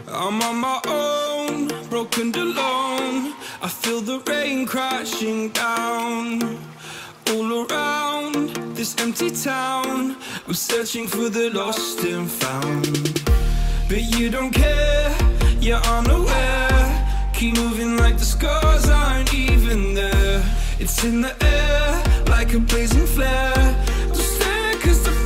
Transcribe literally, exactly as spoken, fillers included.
I'm on my own, broken and alone. I feel the rain crashing down all around this empty town. I'm searching for the lost and found, but you don't care, you're unaware. Keep moving like the scars aren't even there. It's in the air like a blazing flare. Don't stare, cause the